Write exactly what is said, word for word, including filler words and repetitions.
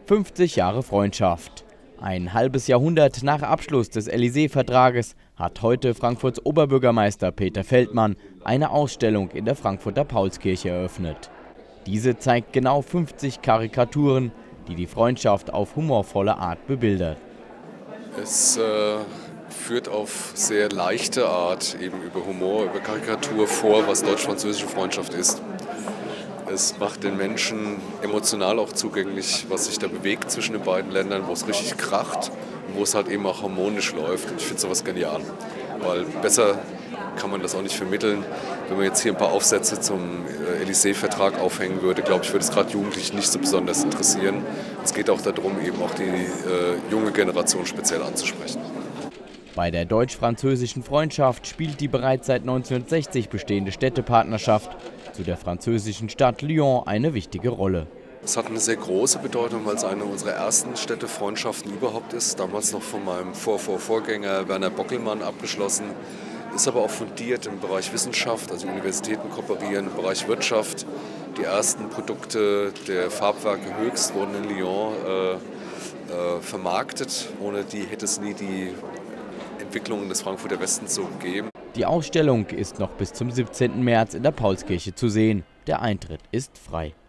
fünfzig Jahre Freundschaft. Ein halbes Jahrhundert nach Abschluss des Élysée-Vertrages hat heute Frankfurts Oberbürgermeister Peter Feldmann eine Ausstellung in der Frankfurter Paulskirche eröffnet. Diese zeigt genau fünfzig Karikaturen, die die Freundschaft auf humorvolle Art bebildert. Es äh, führt auf sehr leichte Art eben über Humor, über Karikatur vor, was deutsch-französische Freundschaft ist. Es macht den Menschen emotional auch zugänglich, was sich da bewegt zwischen den beiden Ländern, wo es richtig kracht und wo es halt eben auch harmonisch läuft. Und ich finde sowas genial, weil besser kann man das auch nicht vermitteln. Wenn man jetzt hier ein paar Aufsätze zum Élysée-Vertrag aufhängen würde, glaube ich, würde es gerade Jugendliche nicht so besonders interessieren. Es geht auch darum, eben auch die äh, junge Generation speziell anzusprechen. Bei der deutsch-französischen Freundschaft spielt die bereits seit neunzehnhundertsechzig bestehende Städtepartnerschaft zu der französischen Stadt Lyon eine wichtige Rolle. Es hat eine sehr große Bedeutung, weil es eine unserer ersten Städtefreundschaften überhaupt ist. Damals noch von meinem Vor-Vor-Vorgänger Werner Bockelmann abgeschlossen. Ist aber auch fundiert im Bereich Wissenschaft, also Universitäten kooperieren, im Bereich Wirtschaft. Die ersten Produkte der Farbwerke Höchst wurden in Lyon äh, äh, vermarktet. Ohne die hätte es nie die Entwicklungen des Frankfurter Westens so gegeben. Die Ausstellung ist noch bis zum siebzehnten März in der Paulskirche zu sehen. Der Eintritt ist frei.